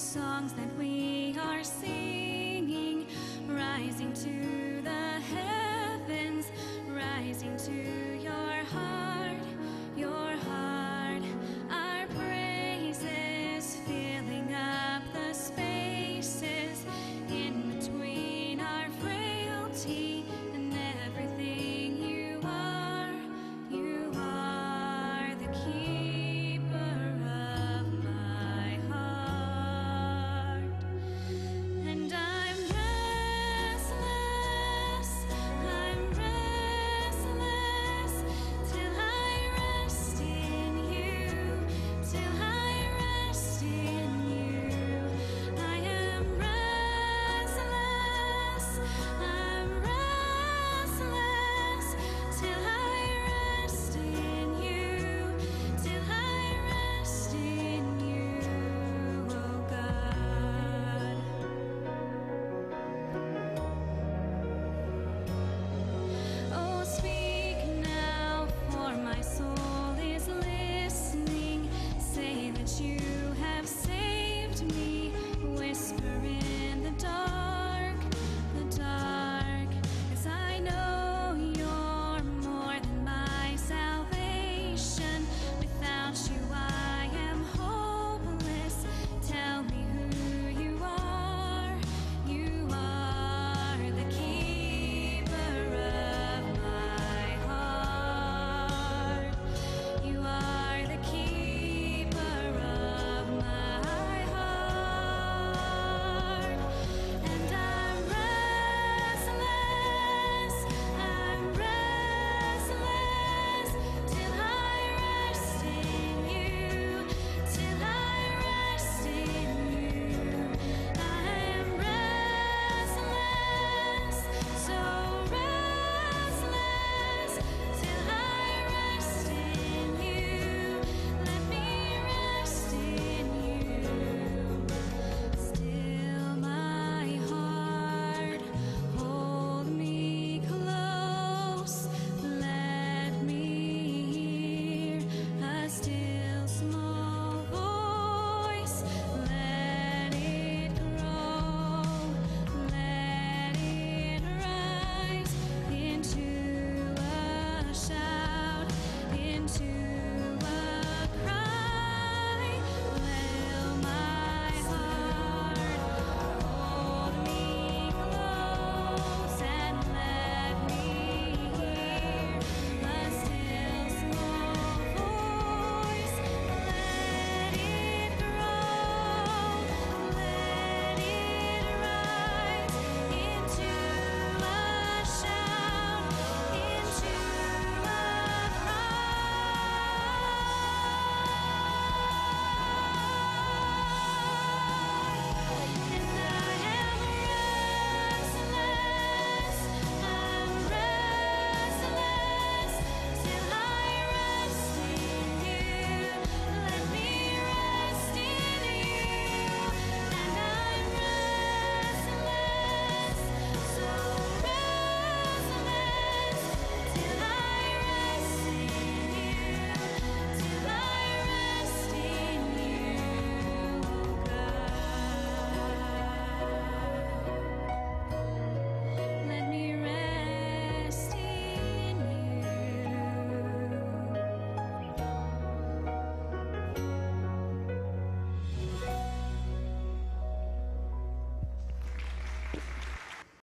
songs that we are singing, rising to the heavens, rising to your heart, your heart. Our praises filling up the spaces in between our frailty and everything. You are the keeper of my heart. And I'm restless till I rest in you, till I rest in you. I am restless till I rest in you, till I rest in you, oh God. Oh, speak now, for my soul is listening. Say that you have saved me. Whisper in the dark, 'cause I know you're more than my salvation. Without you I am hopeless. Tell me who you are. You are the keeper of my heart. You are the keeper of my heart. And I'm restless till I rest in you, till I rest in you. I am restless, so restless till I rest in you. Let me rest in you. Still my heart, hold me close. Let me hear a still small voice. Let it grow, let it rise into a shout, into